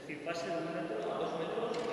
decir, pase de 1 metro a 2 metros